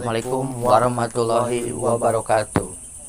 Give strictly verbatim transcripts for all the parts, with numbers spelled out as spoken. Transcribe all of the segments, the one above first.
Assalamualaikum warahmatullahi wabarakatuh.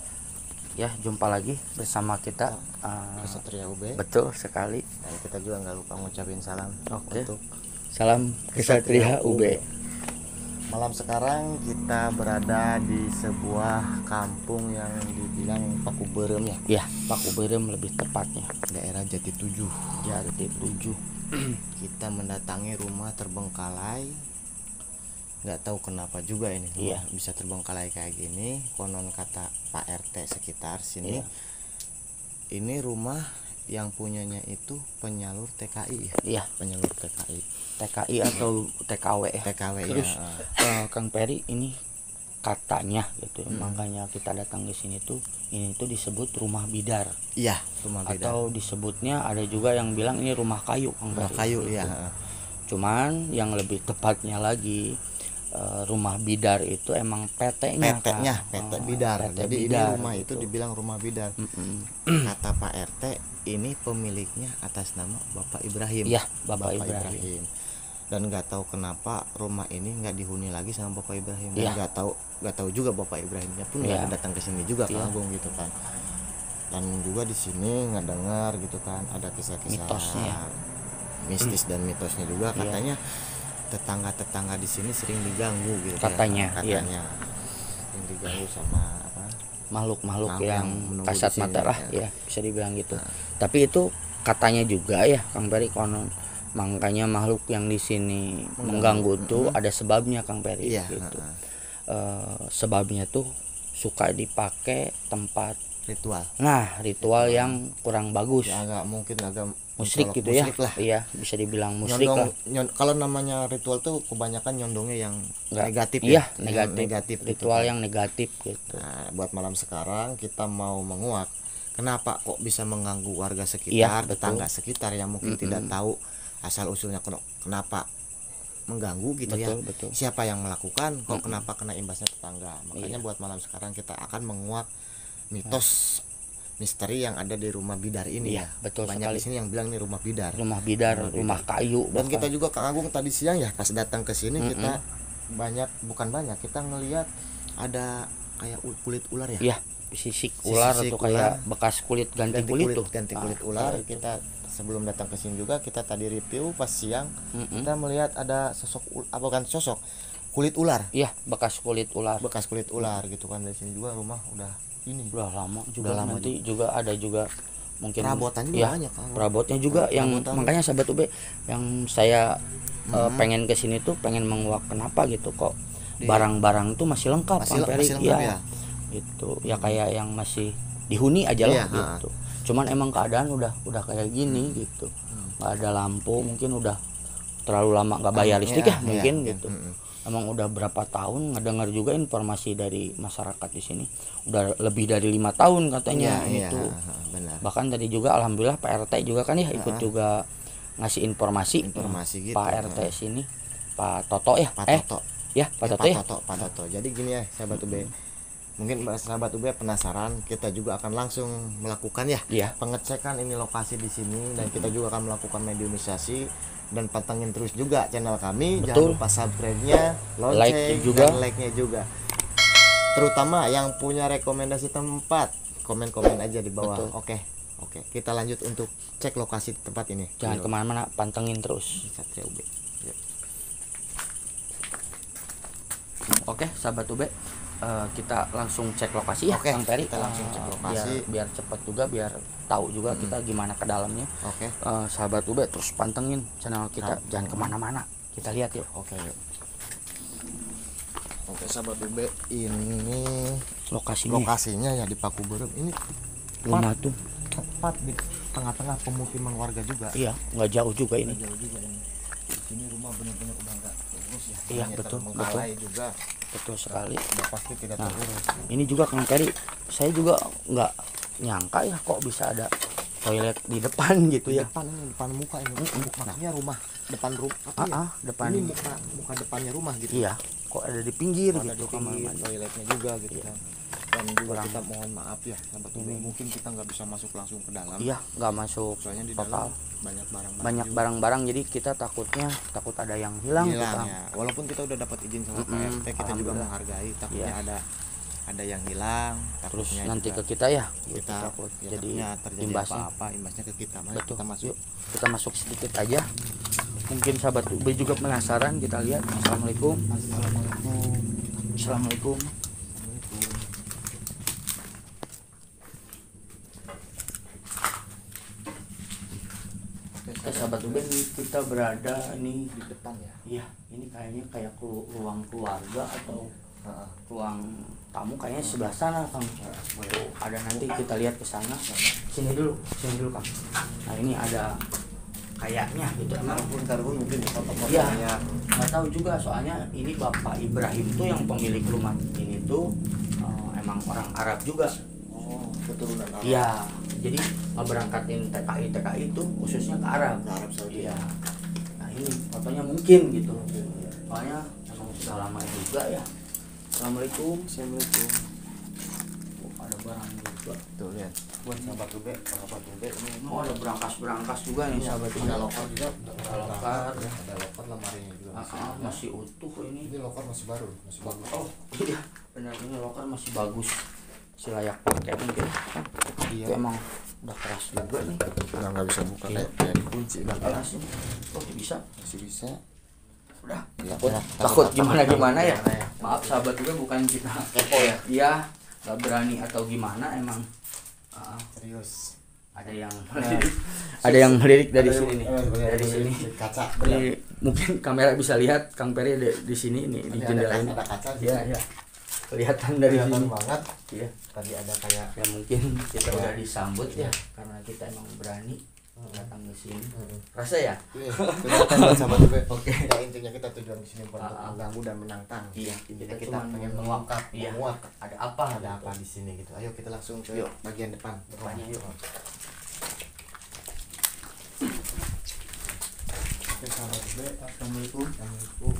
Ya, jumpa lagi bersama kita uh, Kesatria U B. Betul sekali. Dan kita juga nggak lupa ngucapin salam. Oke. Untuk salam Kesatria U B. Malam sekarang kita berada di sebuah kampung yang dibilang Pakuberem ya. Ya, Pakuberem lebih tepatnya. Daerah Jati Tujuh. Jati Tujuh. Kita mendatangi rumah terbengkalai. Nggak tahu kenapa juga ini Iya. bisa terbengkalai kayak gini. Konon kata Pak R T sekitar sini, Iya. ini rumah yang punyanya itu penyalur T K I ya. Iya. Penyalur T K I. T K I atau T K W ya. T K W. Terus ya. uh, Kang Peri ini katanya gitu, Hmm. makanya kita datang ke sini tuh ini tuh disebut rumah bidar. Iya, rumah bidar. Atau disebutnya ada juga yang bilang ini rumah kayu, Kang Rumah Peri, kayu gitu. ya. Cuman yang lebih tepatnya lagi uh, rumah bidar itu emang P T-nya. P T-nya, P T bidar. P T Jadi bidar, ini rumah gitu. itu dibilang rumah bidar. Mm-mm. Kata Pak R T, ini pemiliknya atas nama Bapak Ibrahim. Iya, Bapak, Bapak Ibrahim. Ibrahim. Dan nggak tahu kenapa rumah ini nggak dihuni lagi sama Bapak Ibrahim. Dan Ya. nggak tahu nggak tahu juga Bapak Ibrahimnya pun nggak Ya. datang ke sini juga Ya. Kang Agung gitu kan. Dan juga di sini nggak dengar gitu kan ada kisah-kisah Mitosnya. mistis dan mitosnya juga Ya. katanya tetangga-tetangga di sini sering diganggu gitu Katanya, ya. iya. Katanya sering diganggu sama apa? Makhluk-makhluk Makhluk yang yang menunggu kasat di sini, mata lah ya. ya, bisa dibilang gitu. Nah. Tapi itu katanya juga ya Kang Peri, konon makanya makhluk yang di sini mengganggu tuh Mm-hmm. ada sebabnya Kang Peri, Iya, gitu. uh-uh. Uh, sebabnya tuh suka dipakai tempat Ritual. Nah, ritual yang kurang bagus. Ya agak mungkin agak Musrik gitu musrik ya. lah. Iya, bisa dibilang musrik Nyondong, lah. nyon, kalau namanya ritual tuh kebanyakan nyondongnya yang Nggak, negatif iya, ya. negatif. Yang negatif gitu Ritual kan. yang negatif gitu. Nah, buat malam sekarang kita mau menguak kenapa kok bisa mengganggu warga Iya, sekitar, betul. tetangga sekitar yang mungkin Mm-mm. tidak tahu asal usulnya kenapa mengganggu gitu Betul, ya. betul. Siapa yang melakukan, kok Mm-mm. kenapa kena imbasnya tetangga. Makanya Iya. buat malam sekarang kita akan menguak mitos misteri yang ada di rumah bidar ini Iya, ya. betul Banyak sekali. di sini yang bilang nih rumah bidar. Rumah bidar, Rumah rumah, bidar. kayu. Dan bahkan. kita juga Kang Agung tadi siang ya pas datang ke sini Mm-mm. kita banyak bukan banyak kita ngelihat ada kayak u- kulit ular ya. Iya, sisik ular Sisik atau kayak ular. bekas kulit ganti, ganti kulit, kulit, tuh. ganti kulit Ah, ular. itu. Kita sebelum datang ke sini juga kita tadi review pas siang Mm-mm. kita melihat ada sosok ul- apa kan sosok kulit ular, Iya, bekas kulit ular. bekas kulit ular gitu kan. Dari sini juga rumah udah ini Udah lama juga, Udah lama nanti juga. ada juga mungkin perabotan juga ya, banyak Kang. perabotnya juga yang Perabotan. makanya sahabat U B yang saya uh, Mhm. pengen ke sini tuh pengen menguak kenapa gitu kok Di- barang-barang tuh masih lengkap Masih- Kang Peri, masih lengkap ya? gitu ya, kayak yang masih dihuni aja lah Iya, gitu. Cuman emang keadaan udah udah kayak gini gitu, nggak ada lampu, mungkin udah terlalu lama nggak bayar listrik ya, Iya, mungkin iya. gitu. Mm-mm. Emang udah berapa tahun ngedengar juga informasi dari masyarakat di sini udah lebih dari lima tahun katanya Iya, itu. iya, benar. Bahkan tadi juga alhamdulillah Pak R T juga kan ya ikut Ha-ha. juga ngasih informasi. Informasi gitu. Pak R T Ha. sini Pak Toto ya. Pak eh Toto. ya Pak Eh, Toto Pak ya. Toto, Pak Toto. Jadi gini ya sahabat U B. Mungkin sahabat U B penasaran, kita juga akan langsung melakukan ya Iya. pengecekan ini lokasi di sini, dan kita juga akan melakukan mediumisasi dan pantengin terus juga channel kami. Betul. Jangan lupa subscribe-nya, lonceng, Like juga. dan like-nya juga. Terutama yang punya rekomendasi tempat, komen-komen aja di bawah. Betul. Oke. Oke, kita lanjut untuk cek lokasi tempat ini. Jangan Di- kemana-mana, pantengin terus. di Satria U B. Yuk. Oke sahabat U B, eh, kita langsung cek lokasi ya Oke, Kang Peri. kita langsung cek Eh, lokasi. biar, biar cepat juga, biar tahu juga kita gimana ke dalamnya. Oke. Eh, sahabat U B terus pantengin channel kita, Sahabat. jangan kemana-mana, kita lihat yuk. Oke, yuk. Oke, sahabat U B, ini Lokasinya lokasinya ya di Pakuberem. Ini rumah tuh tepat di tengah-tengah pemukiman warga juga. iya, nggak jauh juga ini. Jauh juga ini. Di sini rumah benar-benar udah enggak terurus ya. Iya, Hanya betul, terbengkalai juga. Betul sekali. Udah pasti tidak Nah, terurus. ini juga Kang Peri, saya juga nggak nyangka ya kok bisa ada toilet di depan gitu Di ya. depan ini, depan muka ini. Mm-mm. Maksudnya rumah depan rumah. Ah, ah, depan. Ini muka muka depannya rumah gitu. Iya, kok ada di pinggir Ada gitu di pinggir, kamar mandi. toiletnya juga gitu Iya. kan. dan juga kurang. kita mohon maaf ya sahabat Ube, mungkin kita nggak bisa masuk langsung ke dalam. Iya, nggak masuk Soalnya di total. dalam banyak barang-barang Banyak juga. barang-barang, jadi kita takutnya takut ada yang hilang, hilang kita. ya. Walaupun kita udah dapat izin sama Mm-mm, Pak R T, kita juga alhamdulillah. menghargai. Takutnya Iya. ada ada yang hilang, Terus takutnya nanti juga ke kita ya, gitu, kita takut ya, jadi takutnya terjadi imbasnya. apa-apa, imbasnya ke kita. Mari Betul. kita masuk. Yuk, kita masuk sedikit aja. Mungkin sahabat U B juga penasaran, kita lihat. Assalamualaikum. Assalamualaikum. Assalamualaikum. Oke, sahabat U B, ini kita berada ini Di depan ya. iya, ini kayaknya kayak kelu- ruang keluarga atau Heeh. ruang tamu, kayaknya sebelah sana, Kang. Oh, ada, nanti kita lihat ke sana. Sini dulu, sini dulu, Kang. Nah, ini ada kayaknya gitu emang. Bentar Bu, mungkin di foto-foto Iya, kayak nggak tahu juga, soalnya ini Bapak Ibrahim tuh yang pemilik rumah ini tuh eh, emang orang Arab juga. oh, keturunan Arab. Iya, jadi ngeberangkatin T K I T K I itu khususnya ke Arab. Ke Arab Saudi. Iya. Nah, ini fotonya mungkin gitu. Soalnya emang sudah lama juga ya. Assalamualaikum. Assalamualaikum. Oh, ada barang juga. Tuh lihat. Buat sahabat Ube, sahabat Ube ini Oh, ada berangkas-berangkas juga nih, sahabat. ada loker juga, Ada loker. ya, ada loker lemarinya juga Ah, masih. ah, masih utuh ini. Ini loker masih baru, masih bagus. Oh, iya. Benar, ini loker masih bagus. Si layak pakai mungkin. Iya. Itu emang udah keras juga nih. Udah nggak bisa buka Iya. kayak kayak dikunci udah keras. Keras ini. Oh, bisa. Masih bisa. Udah. Ya, Takut, ya, takut takut gimana gimana ya. gimana ya. Maaf sahabat juga, bukan kita kepo ya. Iya, nggak berani atau gimana emang. Ah, Serius. ada yang ada yang melirik dari Ada sini nih. yang- eh, Dari sini. kaca. Ini mungkin kamera bisa lihat Kang Peri di, di sini nih, di Ini jendela ada, ini. ada kaca di Iya, sini. iya. Kelihatan dari Kelihatan sini. banget. Iya. Tadi ada kayak Ya mungkin kita Iya. udah disambut ya, karena kita emang berani datang ke sini. Hmm. Rasa ya? Iya, kelihatan buat sahabat Ube. Oke. Ya intinya kita tujuan di sini bukan untuk Ah, ah. mengganggu dan menantang. Iya, Kita, kita kita cuman pengen mau- mengungkap, iya. menguak Ada apa? ada apa di sini gitu. Ayo kita langsung ke Yuk. bagian depan. Depannya yuk. Oke sahabat Ube. Assalamualaikum. Assalamualaikum.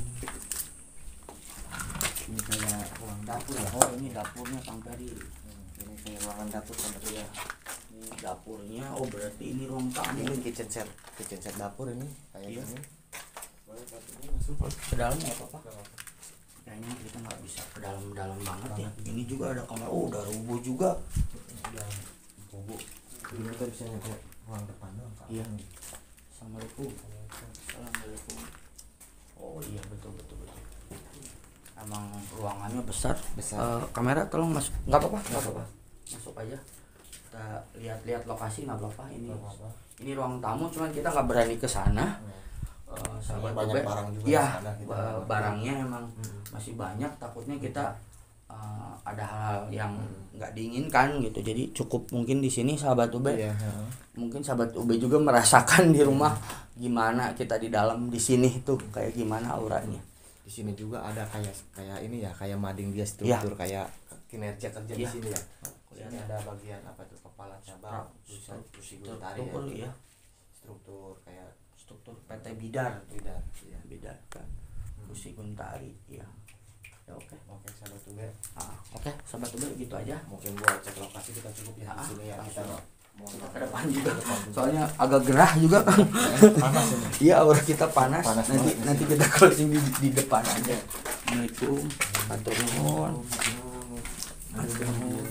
Ini kayak ruang dapur ya. Oh, ini dapurnya Kang Peri. Hmm, Ini kayak ruangan dapur sahabat Ube. Iya. Ini dapurnya. Oh, berarti ini ruang tamu. Ini kitchen set, kitchen set dapur ini kayak Iya. gini. Boleh Sahabat Ube masuk. Ke dalam nggak apa-apa. Kayaknya kita nggak bisa ke dalam-dalam banget ya. Ini juga ada kamar. Oh, udah rubuh juga. Udah bubuk. Ini kita bisa nyampe ruang depan doang Kak. Iya. Assalamualaikum. Assalamualaikum. Oh iya, betul betul betul. Emang ruangannya besar. Besar. Eh, kamera tolong masuk. Nggak apa-apa. Nggak apa-apa. Masuk aja. Kita lihat-lihat lokasi, nggak apa-apa. Ini Nggak apa-apa. ini ruang tamu, cuman kita nggak berani ke sana. Nah, Eh, sahabat banyak Ube, barang juga iya, di sana, kita ba- nggak ngerti. barangnya emang Hmm. masih banyak. Takutnya kita eh, ada hal yang Hmm. nggak diinginkan gitu. Jadi cukup mungkin di sini sahabat Ube. Iya, heeh. Mungkin sahabat Ube juga merasakan di rumah gimana kita di dalam di sini tuh kayak gimana auranya. Di sini juga ada kayak kayak ini ya, kayak mading dia Iya. struktur kayak kinerja kerja di Iya. sini ya. Di Kelihatan. sini ada bagian apa tuh kepala cabang, pusat kursi gultari ya. Struktur ya, Struktur kayak struktur P T Bidar, bidar. Iya. Bidar kan, Kursi Guntari, ya. Ya oke. Oke, sahabat Ube. Ah, oke, sahabat Ube gitu aja. Mungkin buat cek lokasi kita cukup ya Ah, di sini ya. Kita langsung. mau Kita ke depan juga. depan juga. Soalnya agak gerah juga kan. Panas ini. Iya, aura kita panas. Panas nanti banget. nanti kita closing di, di depan aja. Assalamualaikum. Matur nuwun. Matur nuwun.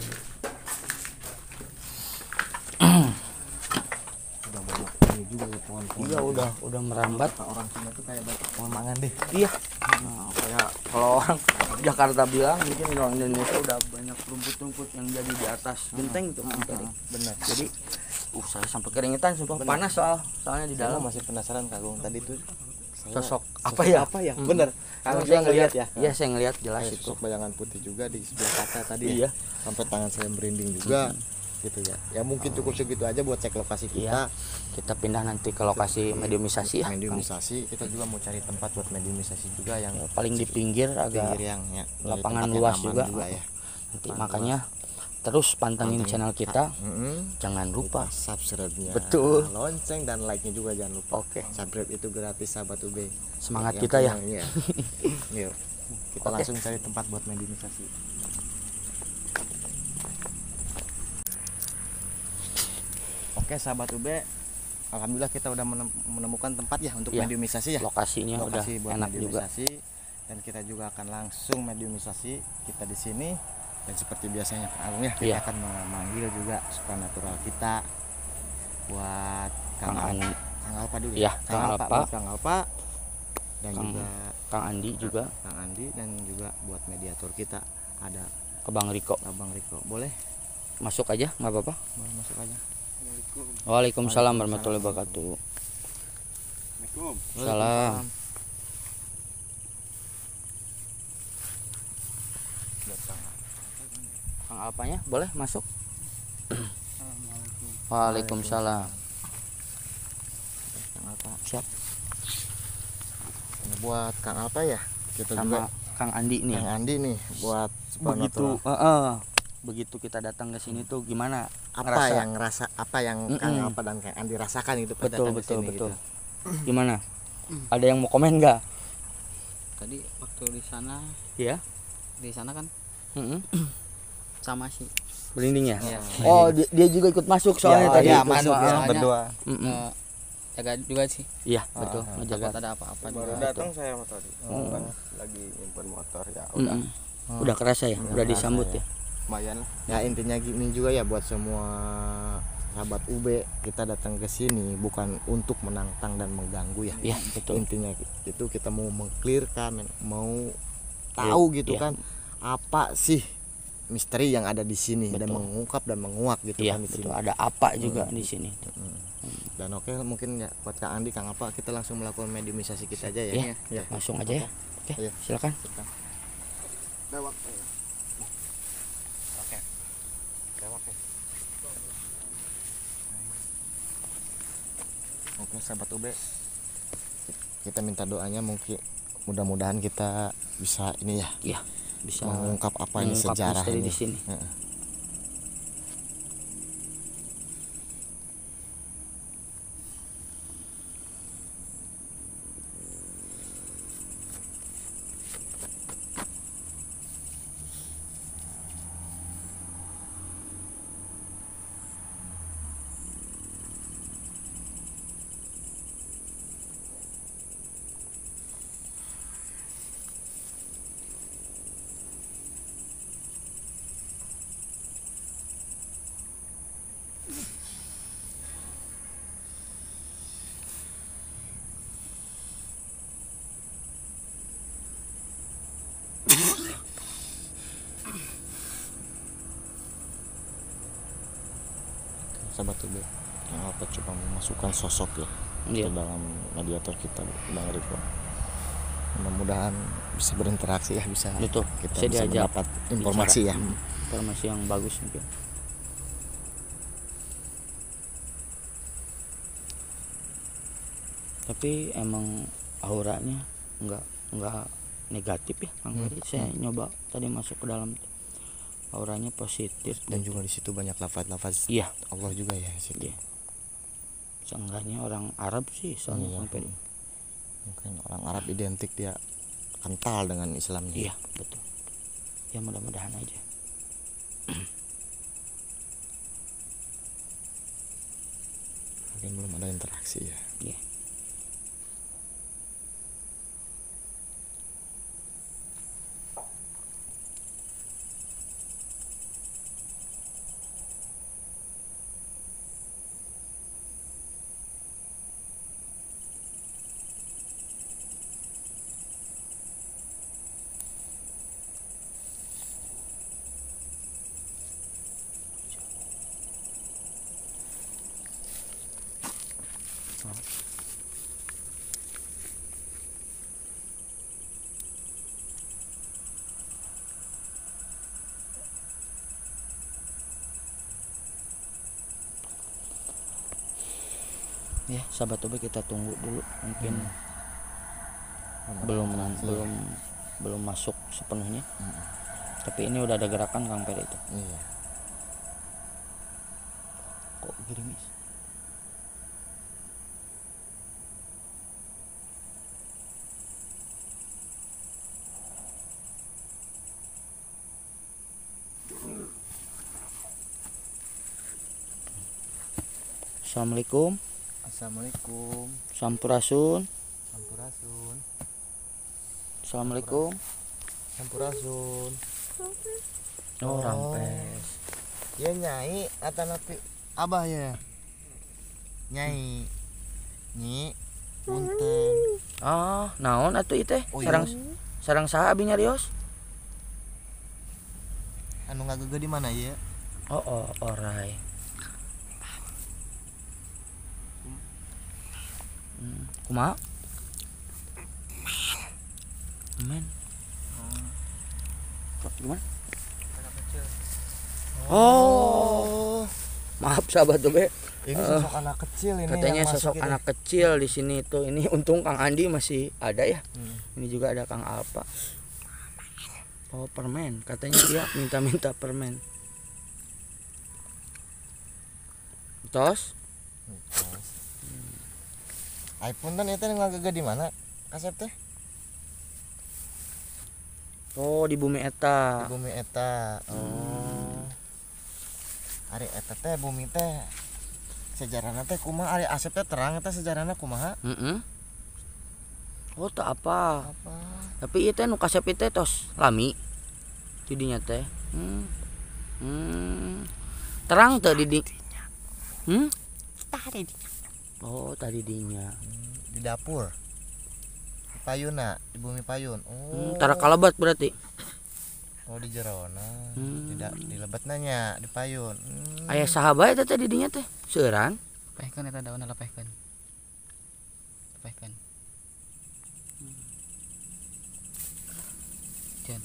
Udah banyak ini juga ya pohon-pohon. Iya, udah udah merambat. Kata orang Cina tuh kayak banyak pohon mangan deh. Iya. Nah, kayak kalau orang Jakarta bilang, mungkin orang Indonesia udah banyak rumput-rumput yang jadi di atas genteng tuh. Benar. Jadi, uh saya sampai keringetan, sumpah panas soal soalnya di Dalam dalam. masih penasaran Kagum tadi tuh saya- Sosok apa ya? Apa ya? Hmm. Bener. Kalau Kalau saya saya ngelihat ngeliat ya. Iya, saya ngelihat jelas Kayak itu. sosok bayangan putih juga di sebelah kaca tadi Iya. ya. Sampai tangan saya merinding juga gitu ya. Ya mungkin cukup segitu aja buat cek lokasi kita. Iya. Kita pindah nanti ke lokasi mediumisasi ya. Mediumisasi, kita juga mau cari tempat buat mediumisasi juga yang Paling di pinggir agak pinggir yang ya, lapangan tempat yang luas aman juga. ya. nanti makanya terus pantengin channel kita. Mm-mm. Jangan lupa. Subscribe-nya, Betul. lonceng dan like-nya juga jangan lupa. Oke. Subscribe itu gratis sahabat U B. Semangat Yang kita ya. punya, iya. Yuk. Kita Oke. langsung cari tempat buat mediumisasi. Oke sahabat U B, alhamdulillah kita udah menemukan tempat ya untuk ya, mediumisasi ya. Lokasinya Lokasi udah buat enak mediumisasi juga. dan kita juga akan langsung mediumisasi kita di sini. Dan seperti biasanya Kang Agung ya, kita ya. akan memanggil juga supranatural kita buat Kang, Kang Andi, Kang Alpa dulu ya, Kang, Kang Alpa, Alpa, Kang Alpa dan Kang, juga Kang Andi juga, Kang Andi dan juga buat mediator kita ada Abang Riko. Abang Riko, boleh masuk aja, nggak apa-apa. boleh masuk aja. Waalaikumsalam warahmatullahi wabarakatuh. Salam. Kang Alpanya boleh masuk. Waalaikumsalam. Kang Alpa Siap. Ini buat Kang Alpa ya, kita Sama juga Kang Andi nih. Kang Andi nih buat Begitu uh, uh, begitu kita datang ke sini tuh gimana apa ngerasa? yang ngerasa apa yang Mm-mm. Kang Alpa dan Kang Andi rasakan gitu pas Betul datang ke betul sini betul. gitu. Gimana? Ada yang mau komen nggak? Tadi waktu di sana, Iya. di sana kan Mm-mm. sama sih. Berinding ya? Iya. Oh dia, dia juga ikut masuk soalnya Ya, tadi. ya, ikut masuk ya, soalnya. berdua. Mm-mm. Eh, jaga juga sih. Iya betul. Ah, ah. Menjaga. Takut ada apa-apa Baru juga. datang saya tadi. Oh. Kan lagi nyimpen motor ya. Udah Mm-mm. Udah kerasa ya? Udah Udah kerasa disambut ya. ya? lumayan lah. Ya intinya gini juga ya buat semua sahabat U B, kita datang ke sini bukan untuk menantang dan mengganggu ya. Iya betul. Intinya itu kita mau mengclearkan, mau tahu gitu Iya. kan apa sih misteri yang ada di sini dan Betul. mengungkap dan menguak gitu Iya kan di betul. sini. Ada apa juga di sini? Dan oke mungkin ya buat Kang Andi, Kang apa kita langsung melakukan mediumisasi kita aja ya. Iya. Ya. Langsung aja ya. Oke. Iya. Silakan. Lewat. Oke. Lewat ya. Oke sahabat U B, kita minta doanya mungkin mudah-mudahan kita bisa ini ya Iya. Bisa mengungkap apa ini mengungkap sejarah misteri ini. di sini. Heeh. Sahabat U B, yang apa coba memasukkan sosok ya Iya. ke dalam mediator kita Bang Riko. Mudah-mudahan bisa berinteraksi ya, bisa Betul. kita Bisa bisa diajak mendapat informasi bicara. ya. Hmm, Informasi yang bagus mungkin. Tapi emang auranya enggak enggak negatif ya Kang Hmm. Ferry. Saya nyoba tadi masuk ke dalam, auranya positif Dan juga di situ banyak lafaz-lafaz iya. Allah juga ya di situ. Iya. Seenggaknya orang Arab sih soalnya Iya. Kang Ferry. Mungkin orang Arab identik dia kental dengan Islamnya. Iya betul. Ya mudah-mudahan aja. Mungkin belum ada interaksi ya. Iya. Ya sahabat Toba, kita tunggu dulu mungkin belum belum belum masuk sepenuhnya. Tapi ini udah ada gerakan Kang Ferry itu. Iya. Kok gerimis? Assalamualaikum. Assalamualaikum. Sampurasun. Sampurasun. Assalamualaikum. Sampurasun. Oh, rampes. Ya nyai atanapi abah ya. Nyai. Nyi. Punten. Ah, naon atuh ieu teh? Oh, Sarang iya. sarang saha abi nyarios? Anu ngagege di mana ya? Oh, oh, orai. Hmm, kumaha? Men. Kok gimana? Oh. Maaf sahabat tuh be. Ini Eh, sosok anak kecil ini. Katanya yang masuk sosok ini. anak kecil di sini tuh. Ini untung Kang Andi masih ada ya. Hmm. Ini juga ada Kang Alpa. Oh, permen. Katanya dia minta-minta permen. Tos? Ai punten eta ngagege di mana? Kasep teh? Oh, di bumi Di eta. bumi eta. Oh. Ari eta teh bumi teh sejarahna teh kumaha ari Asep teh terang eta sejarahna kumaha? Heeh. Oh, tak apa. Apa? Tapi ieu teh nu kasep teh tos lami. Didinya teh. Hmm. Hmm. Terang teh di di. Hmm? Tadi Oh, tadi dinya. di dapur. Di payuna, di bumi payun. Hmm, Oh. tara kalabat berarti. Oh di jerona. Hmm. Tidak di lebat nanya di payun. Hmm. Aya sahabat eta teh didinya teh. Seueuran. Lepehkeun eta daunna lepehkeun. Lepehkeun. Jan.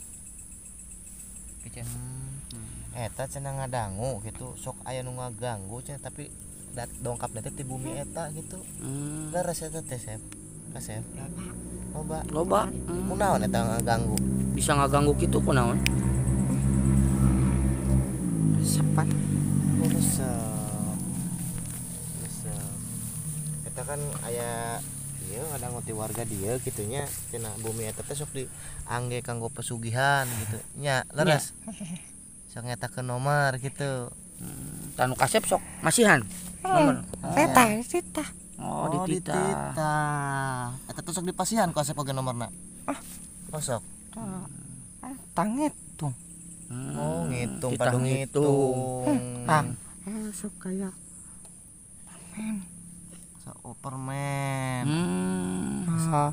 Pican. Hmm. Eta cenah ngadangu gitu. Sok aya nu ngaganggu cenah tapi dat dongkap teh di bumi eta gitu. Hmm. Leres eta teh Sep. Kasep. Loba. Loba. Hmm. Kunaon eta ngaganggu? Bisa ngaganggu kitu kunaon? Sepat. Resep. Resep. Eta kan aya ieu ada nguti warga dia gitunya cenah bumi eta teh sok diangge kanggo pesugihan gitu. Nya leres. Sok ngetakeun nomor gitu. Hmm. Tanu kasep sok masihan. Nomor. Eta tita. Oh, Oh, dititah. dititah. Eta teh sok dipasihan ku Asep oge nomorna. Ah, oh sok. Tangitung. Hmm. Oh, ngitung Kita padu ngitung. ngitung. Ah, sok kayak Sok oh, permen. Hmm. ah,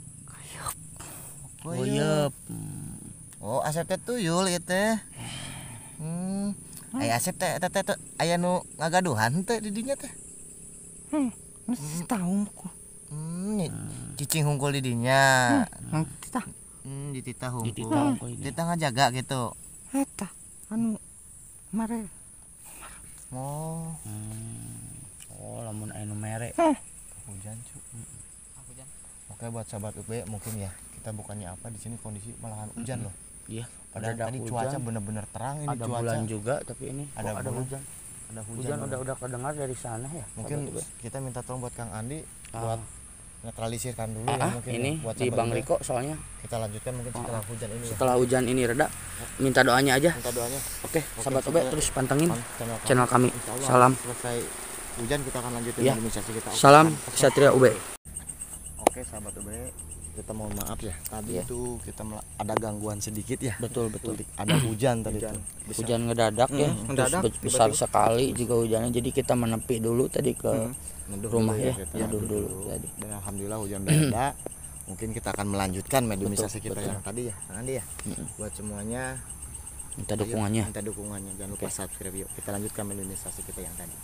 Oyep. Oh, Asep teh tuyul ieu teh. Hmm. Aya Asep teh eta teh teh aya nu ngagaduhan teh di dinya teh. masih tahu ku. Hmm, nyi- cicing hungkul di dinya. Nanti tah Hmm, dititah hungkul. Dititah hungkul ini. Dititah ngajaga gitu. eta anu mare Oh, Oh, lamun aya nu mere. hujan cu. Aku jan. Oke buat sahabat U B mungkin ya kita bukannya apa di sini kondisi malahan hujan loh. Iya, Padahal ada tadi hujan. cuaca bener-bener terang ini Ada cuaca. bulan juga tapi ini Ada kok ada bulan. hujan. Ada hujan. Hujan bener. udah udah kedengar dari sana ya. Mungkin sahabat gue. kita minta tolong buat Kang Andi Ah. buat netralisirkan dulu Ah, ya ah, mungkin ini ya, buat di sahabat Bang U B. Riko soalnya Kita lanjutkan mungkin setelah hujan ini ya. setelah hujan ini reda minta doanya aja. Minta doanya. Oke, sahabat U B sahabat. terus pantengin Kan channel, channel kami. Insya Allah Salam. selesai hujan kita akan lanjutin Ya. administrasi kita. Oke, Salam kan? Satria U B. Oke sahabat U B, kita mohon maaf ya. Tadi Ya. itu kita mela- ada gangguan sedikit ya. Betul betul. Ada hujan tadi Hujan. tuh. Bisa- Hujan ngedadak ya, Hmm, terus ngedadak, be- besar tiba-tiba. sekali juga hujannya. Jadi kita menepi dulu tadi ke Neduh rumah dulu ya, kita neduh neduh dulu dulu. tadi. Dan alhamdulillah hujan reda. Mungkin kita akan melanjutkan mediumisasi kita betul. yang tadi ya. Kang Andi ya. Buat semuanya minta ayo, dukungannya. minta dukungannya. Jangan lupa subscribe yuk. Kita lanjutkan mediumisasi kita yang tadi.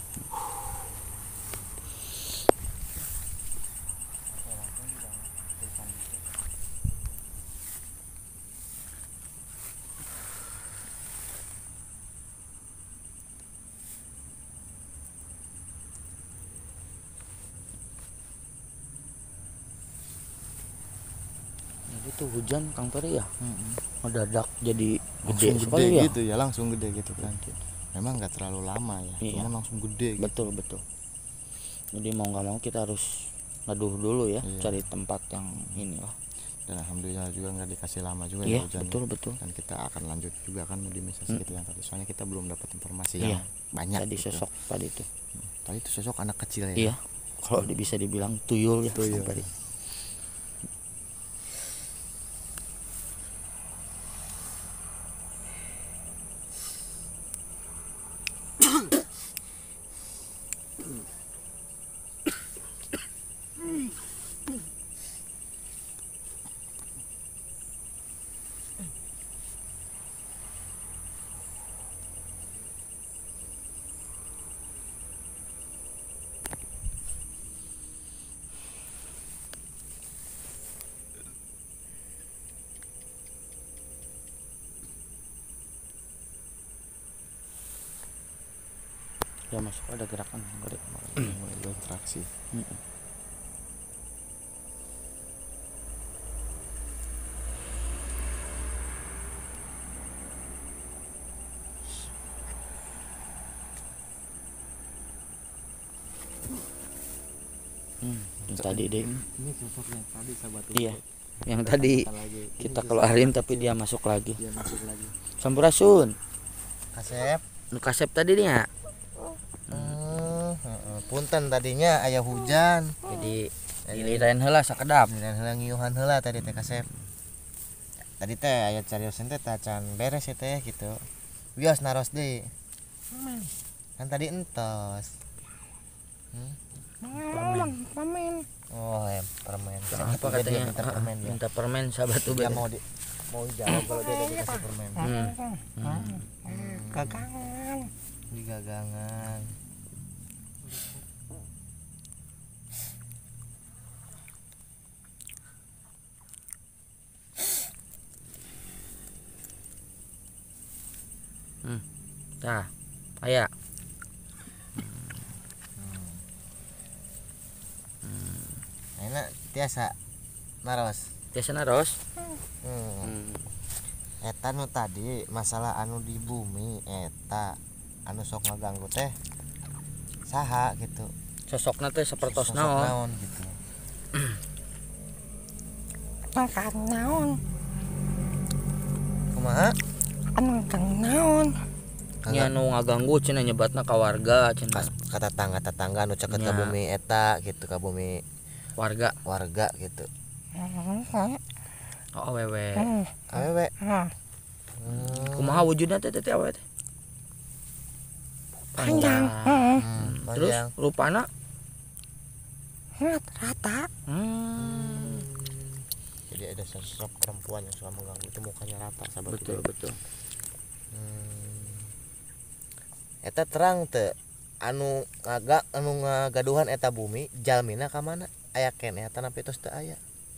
Jadi tuh hujan Kang Peri ya, ngedadak jadi gede Langsung sekali gede ya. gitu ya, langsung gede gitu kan. Memang nggak terlalu lama ya, Iya. cuma langsung gede gitu. Betul betul. Jadi mau nggak mau kita harus neduh dulu ya, Iya. cari tempat yang inilah. Dan alhamdulillah juga nggak dikasih lama juga Iya ya hujannya. betul betul. Dan kita akan lanjut juga kan mediumisasi kita yang tadi. Soalnya kita belum dapat informasi Iya. yang banyak. Tadi gitu. sosok tadi itu. Tadi itu sosok anak kecil ya. Iya, kalau di- bisa dibilang tuyul ya. Tuyul. Tadi. Ya masuk ada gerakan gede. Mulai berinteraksi. Mm-mm. Hmm, yang tadi deh. Ini sosok yang tadi sahabat Ube. Iya, yang tadi Kita lagi. kita keluarin tapi dia masuk lagi. Dia masuk lagi. Sampurasun. Kasep. Nu kasep tadi nya. Hmm, heeh. Punten tadinya aya hujan. Jadi giliran heula sakedap. Dan heula ngiyuhan heula tadi teh Kasep. Tadi teh aya cariosan teh tacan beres ya teh gitu. Wios naros deui. Kan tadi entos. Hmm? Permen. Permen. Oh, ya, permen. Apa Dia- dia katanya? minta Ah, permen dia. minta permen sahabat Ube. Dia mau di mau jawab kalau dia udah dikasih permen. Hmm. Gagangan. Di gagangan. Tah. Aya. Enak tiasa naros. Biasa naros. Hmm. Hmm. Eta nu tadi masalah anu di bumi eta anu sok ngaganggu teh saha gitu. Sosokna teh sapertos Sosok naon? naon gitu. Makan naon. Kumaha? Anu kang naon. Nya nu ngaganggu cenah nyebatna ka warga cenah. Kas- ka tetangga-tetangga anu caket ka Nya. bumi eta gitu ka bumi Warga. warga gitu. Oh awewe. Hmm. Awewe. Ah, Hmm. Kumaha wujudna teh teh awewe teh? panjang. Panjang. Hmm. Hmm, Terus panjang. rupana Rata. hmm. Jadi ada sosok perempuan yang suka mengganggu itu mukanya rata sahabat. betul Ube. betul. Hmm. Eta terang teh anu ngagak anu ngagaduhan eta bumi jalmina ka mana aya keneh eta napi tos teu aya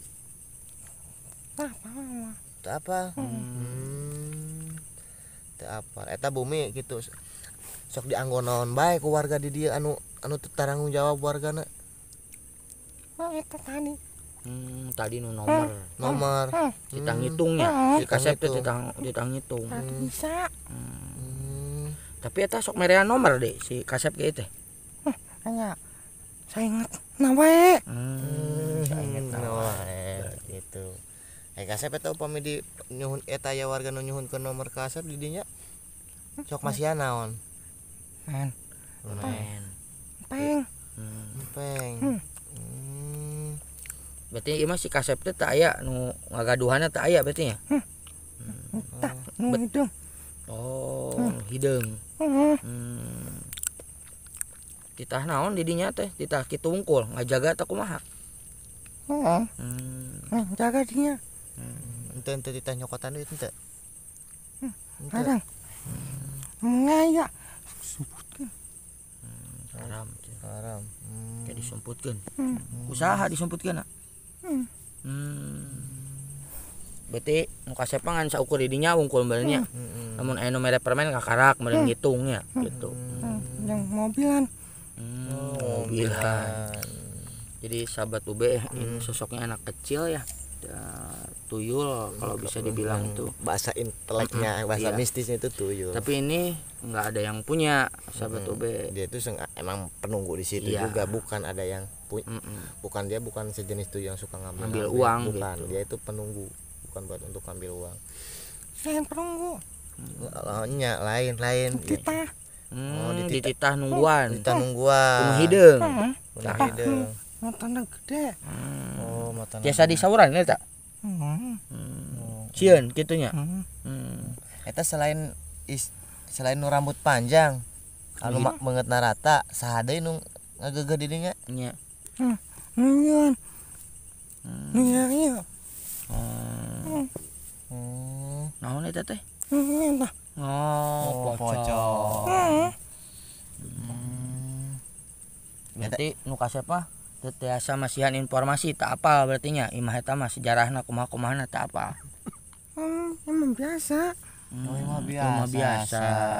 Apa mah? teu apa hmm. teu apa eta bumi gitu sok dianggonaon bae ku warga di dieu anu anu teu tanggung jawab wargana Oh, itu tadi. Hmm, tadi nu nomor nomor kita Hmm. ngitungnya Hmm. di kasep teh Kita ditang ditang ngitung. Tadi bisa. Hmm. Tapi eta sok merean nomor deh si kasep ge teh. Hanya saya ingat nawe. Hmm. Sangat nawae gitu. Eh kasep eta upami di nyuhun eta aya warga nu nyuhunkeun nomor kasep di dinya sok masihan naon Man, Men. peng. Hmm. peng Hmm. hmm. Berarti ieu mah si kasep teh teu aya nu ngagaduhanna teu aya berarti nya. Tak nu hidung. Oh, hideung. Hmm. Hmm. Titah naon di dinya teh? Titah kitu wungkul ngajaga teh kumaha? Oh, Hmm. jaga dia. Ente ente ditanya nyokotan duit ente. Ente. Kadang. Ngaya. Haram. Haram. Hmm. Kayak disumputkeun. Hmm. Usaha disumputkeun. Hmm. Hmm. Berarti nu kasep ngan saukur di dinya wungkul benernya. Mm-mm. Namun aya nu mere permen kakarak meureun ngitungnya gitu. Hmm. Yang mobilan. Hmm. Oh, Mobilan. bilan. Jadi sahabat Ube ini sosoknya anak kecil ya. Ya, tuyul kalau bisa dibilang Yang tuh. bahasa inteleknya, bahasa iya. mistisnya itu tuyul. Tapi ini nggak ada yang punya sahabat Mm-mm. Ube. Dia itu seng- emang penunggu di situ Iya. juga, bukan ada yang punya. Mm-mm. Bukan dia bukan sejenis tuyul yang suka ngambil, Ngambil uang bukan. gitu. Dia itu penunggu, bukan buat untuk ambil uang. Saya perunggu. Nya lain lain. Kita. Hmm, Oh, di di titah nungguan. Kita nungguan. Kuno hideung. Kuno hideung. Matana gede. Oh, mata. Biasa di sauran eta. Hmm. Cieun kitunya. Hmm. Hmm. Eta selain is, selain nu rambut panjang, anu mak banget narata, saha deui nu ngagegeh di dinya? Nya. Nunyan. Nunyan iya. Oh. Hmm. Naon eta teh? Nunyan lah. Oh, pocong. Hmm. Hmm. Berarti nu kasepah teu tiasa masihan informasi tak apal berarti nya. Imah eta mah sejarahna kumaha-kumahana tak apal. Hmm, emang biasa. Oh, mah biasa. Rumah biasa.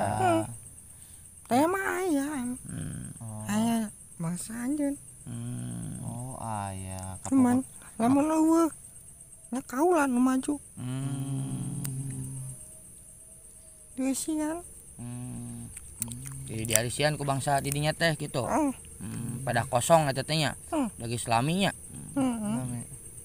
Teh mah aya. Hmm. Oh, Aya bangsa anjeun. Hmm. oh aya. Cuman lamun eueuh. Nya kaulah nu maju. Hmm. Deusian. Hmm. Jadi diarisian ku bangsa di dinya teh gitu. Oh. Hmm. Pada kosong eta teh nya. Hmm. Lagi selaminya. Heeh.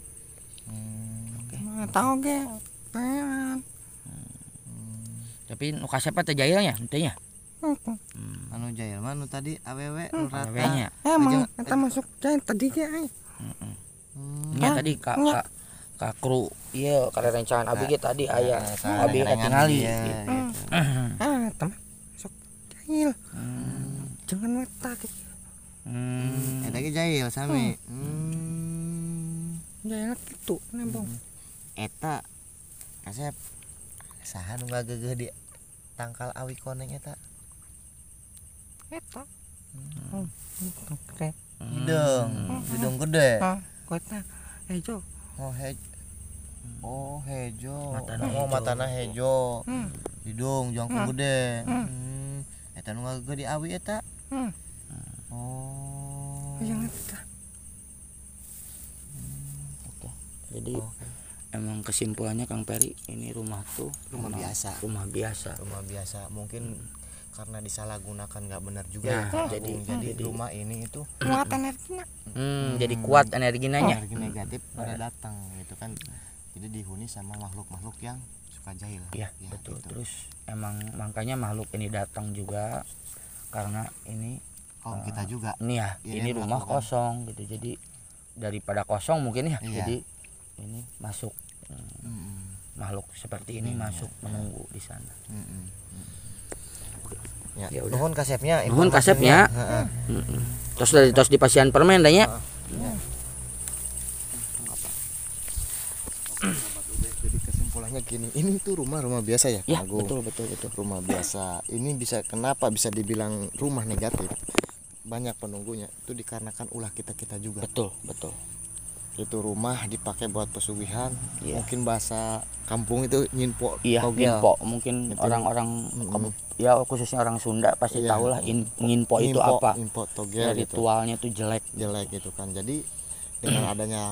Hmm. Tahu ge. Pengen. Tapi nu kasepah teh jailnya teh nya. Hmm. Anu jail mah nu tadi awewe nu rata. Awenya. Emang kita masuk jalan tadi ge ai. Heeh. Hmm. Nya tadi ka ka ka kru ieu ka rencangan abi ge tadi aya. Nah, Abi sarangan katingali dia, gitu. gitu. Ah, teman. Sok jail. Hmm. Jangan wetak. Hmm. Eta ge jail sami. Hmm. Jail kitu nembong. Eta kasep saha nu ngagegeh di tangkal awi koneng eta? Eta. Oh, itu gede. Hidung, hidung gede. Ah, kota hejo. Oh hej. Oh hejo. Matana Oh hejo. matana hejo. Hmm. Hidung jangkung gede. Hmm. Hmm. Eta nu ngagegeh di awi eta. Hmm. Oh. Yang eta. Oke. Jadi emang kesimpulannya Kang Peri ini rumah tuh Rumah emang biasa. Rumah biasa. Rumah biasa mungkin karena disalahgunakan nggak benar juga Ya, ya, Kak jadi- Agung. jadi jadi- rumah ini itu Kuat energina. Hmm, jadi kuat energinya nya. energi negatif pada datang gitu kan, jadi dihuni sama makhluk-makhluk yang suka jahil. Iya, Ya, betul. gitu. Terus emang makanya makhluk ini datang juga karena ini Kaum kita juga ini ya, Iya, ini dia rumah melakukan. kosong gitu. Jadi daripada kosong mungkin ya. Iya. Jadi ini masuk hmm, Mm-mm. makhluk seperti ini Iya, masuk menunggu di sana. Mm-mm. Ya, Ya udah. nuhun kasepnya. Nuhun informasinya. kasepnya. Heeh. Mm-mm. Terus dari terus di pasian permen dah nya. Jadi kesimpulannya gini, ini tuh rumah-rumah biasa ya, Ya, Kak Agung. betul betul betul. Rumah biasa. Ini bisa kenapa bisa dibilang rumah negatif? Banyak penunggunya itu dikarenakan ulah kita-kita juga. Betul, betul. Itu rumah dipakai buat pesugihan. Iya. Mungkin bahasa kampung itu nyinpo. Iya, togel. nginpo mungkin Itu- orang-orang Mm-mm. kamu- ya khususnya orang Sunda pasti Iya. tahu lah in, nginpo itu Nyinpo- apa. nyinpo togel Ya, gitu. ritualnya tuh jelek. Jelek gitu kan. Jadi dengan adanya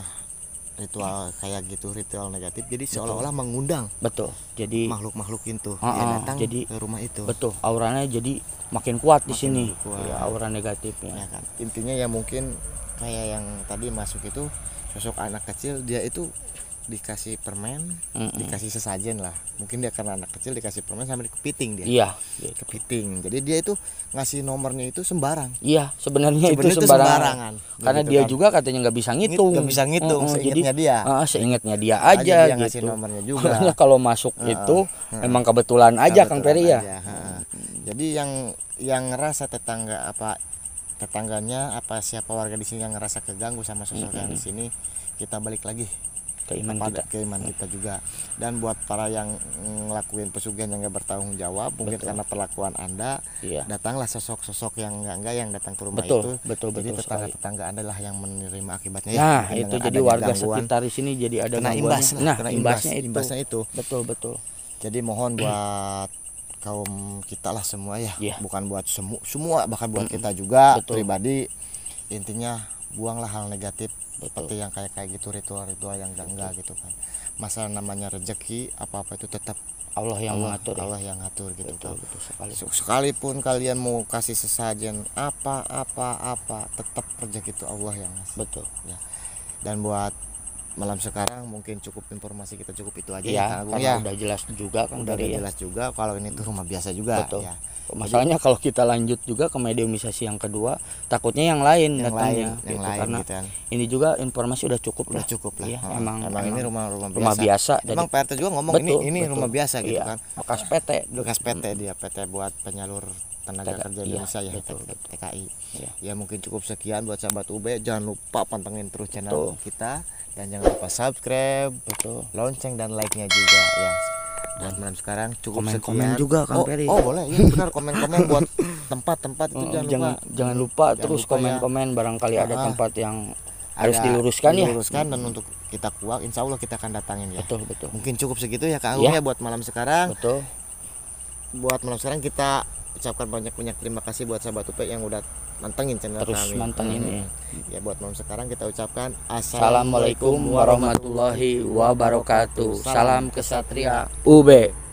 ritual kayak gitu, ritual negatif, jadi seolah-olah mengundang Betul. Jadi makhluk-makhluk itu Ah, dia ah, datang jadi- ke rumah itu. betul, auranya jadi makin kuat di Makin sini. kuat. Ya, aura negatifnya. Ya kan. Intinya ya mungkin kayak yang tadi masuk itu sosok anak kecil, dia itu dikasih permen, Mm-mm. dikasih sesajen lah. Mungkin dia karena anak kecil dikasih permen sampai kepiting dia. Iya, gitu. Kepiting. Jadi dia itu ngasih nomornya itu sembarang. Iya, sebenarnya itu Sebenarnya itu sembarangan. sembarangan. Karena Gitu dia kan. juga katanya nggak bisa ngitung. Nggak bisa ngitung, Mm-mm, seingatnya jadi, dia. ah, seingatnya dia Aja aja, dia ngasih gitu. nomornya juga. Makanya kalau masuk Heeh, itu heeh. emang kebetulan aja Kang Kebetulan Peri ya. aja, heeh. Jadi yang yang ngerasa tetangga apa tetangganya apa siapa warga di sini yang ngerasa keganggu sama sosok yang di sini, kita balik lagi Ke iman pada kita. keiman kita juga. Dan buat para yang ngelakuin pesugihan yang nggak bertanggung jawab, mungkin Betul. karena perlakuan Anda, Iya. datanglah sosok-sosok yang enggak enggak yang datang ke rumah Betul, itu. betul, Jadi betul sekali. tetangga-tetangga Anda lah yang menerima akibatnya. Nah, Mungkin itu dengan jadi adanya warga gangguan, sekitar di sini jadi ada kena gangguannya. imbas lah, Nah, kena imbasnya imbas, itu. imbasnya itu. Betul, betul. Jadi mohon buat kaum kita lah semua ya, Iya. bukan buat semu semua, bahkan buat kita juga Betul. pribadi. Intinya buanglah hal negatif seperti yang kayak kayak gitu, ritual-ritual yang enggak enggak gitu kan. Masalah namanya rezeki apa-apa itu tetap Allah yang Allah, mengatur. ya. Allah yang ngatur gitu Betul, kan. betul sekali. Se- Sekalipun kalian mau kasih sesajen apa apa apa, tetap rezeki itu Allah yang ngasih. Betul. Dan buat malam sekarang mungkin cukup informasi kita cukup itu aja Iya, ya Kang Agung karena ya. udah jelas juga kan Udah dari ya. jelas juga kalau ini tuh rumah biasa juga Betul. ya. Masalahnya kalau kita lanjut juga ke mediumisasi yang kedua, takutnya yang lain Yang datangnya lain, yang gitu. lain Karena gitu kan. ini juga informasi udah cukup Udah lah. cukup lah. Iya, Heeh. emang, emang ini rumah-rumah rumah biasa. biasa. Emang P R T juga ngomong betul, ini ini betul. rumah biasa gitu Iya, kan. bekas P T. Bekas P T dia P T buat penyalur tenaga T K, kerja iya, Indonesia ya, betul, T K I. Iya. Ya mungkin cukup sekian buat sahabat U B. Jangan lupa pantengin terus channel Betul. kita dan jangan lupa subscribe, Betul. lonceng dan like-nya juga ya. Buat malam sekarang cukup Komen-komen sekian. juga, Kang oh, Peri. Oh, boleh. Ya benar komen-komen buat tempat-tempat itu Oh, jangan, jangan lupa. jangan lupa Jangan terus lupa ya. komen-komen barangkali ada Ah, tempat yang Ada harus diluruskan ya. diluruskan dan untuk kita kuak insya Allah kita akan datangin ya. Betul, betul. Mungkin cukup segitu ya Kang Agung Iya. ya buat malam sekarang. Betul. Buat malam sekarang kita ucapkan banyak-banyak terima kasih buat sahabat U P yang udah mantengin channel Terus kami. mantengin Hmm. ya. Ya buat malam sekarang kita ucapkan Assalamualaikum warahmatullahi wabarakatuh. Salam kesatria U B.